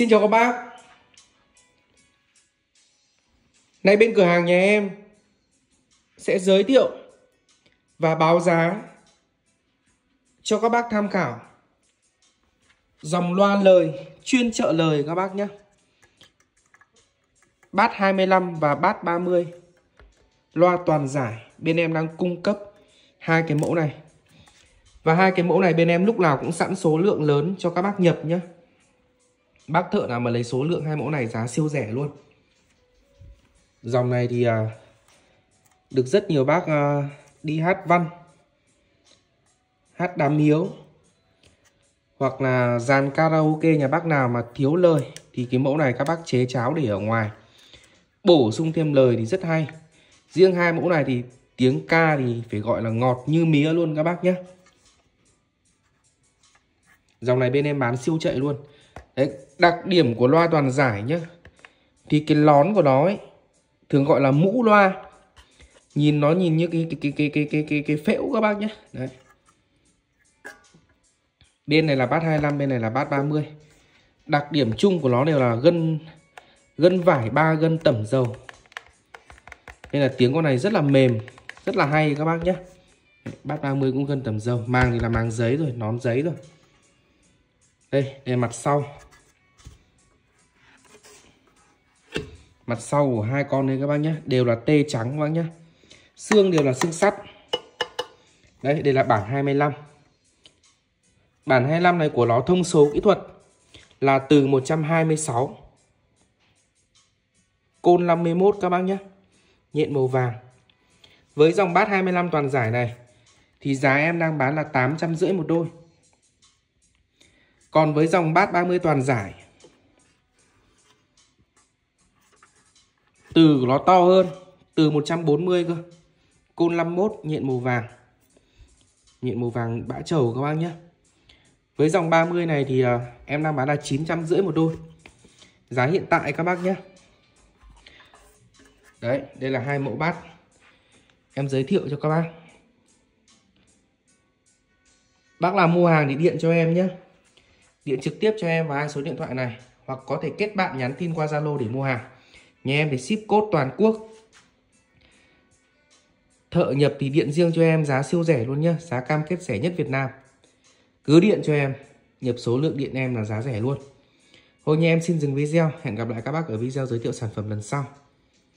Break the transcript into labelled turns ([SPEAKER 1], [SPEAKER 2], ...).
[SPEAKER 1] Xin chào các bác. Nay bên cửa hàng nhà em sẽ giới thiệu và báo giá cho các bác tham khảo dòng loa lời chuyên trợ lời các bác nhé. Bass 25 và Bass 30. Loa toàn giải. Bên em đang cung cấp hai cái mẫu này. Và hai cái mẫu này bên em lúc nào cũng sẵn số lượng lớn cho các bác nhập nhé. Bác thợ nào mà lấy số lượng hai mẫu này giá siêu rẻ luôn. Dòng này thì được rất nhiều bác đi hát văn, hát đám hiếu, hoặc là dàn karaoke nhà bác nào mà thiếu lời thì cái mẫu này các bác chế cháo để ở ngoài, bổ sung thêm lời thì rất hay. Riêng hai mẫu này thì tiếng ca thì phải gọi là ngọt như mía luôn các bác nhé. Dòng này bên em bán siêu chạy luôn. Đấy, đặc điểm của loa toàn giải nhá, thì cái lón của nó ấy thường gọi là mũ loa. Nhìn nó nhìn như cái phễu các bác nhé. Đấy. Bên này là Bass 25, bên này là Bass 30. Đặc điểm chung của nó đều là gân vải 3 gân tẩm dầu. Nên là tiếng con này rất là mềm, rất là hay các bác nhé. Bass 30 cũng gân tẩm dầu. Màng thì là màng giấy rồi, nón giấy rồi. Đây là mặt sau. Mặt sau của hai con đây các bác nhé, đều là tê trắng các bác nhé. Xương đều là xương sắt. Đấy, đây là bản 25. Bản 25 này của nó thông số kỹ thuật là từ 126. Côn 51 các bác nhé. Nhện màu vàng. Với dòng Bass 25 toàn giải này thì giá em đang bán là 850 một đôi. Còn với dòng Bass 30 toàn giải, từ của nó to hơn, từ 140 cơ. Côn 51, nhện màu vàng. Nhện màu vàng bã trầu các bác nhé. Với dòng 30 này thì em đang bán là 950 một đôi. Giá hiện tại các bác nhé. Đấy, đây là hai mẫu bass em giới thiệu cho các bác. Bác nào mua hàng thì điện cho em nhé. Điện trực tiếp cho em vào hai số điện thoại này, hoặc có thể kết bạn nhắn tin qua Zalo để mua hàng. Nhà em thì ship code toàn quốc. Thợ nhập thì điện riêng cho em giá siêu rẻ luôn nhá, giá cam kết rẻ nhất Việt Nam. Cứ điện cho em, nhập số lượng điện em là giá rẻ luôn. Thôi nhà em xin dừng video, hẹn gặp lại các bác ở video giới thiệu sản phẩm lần sau.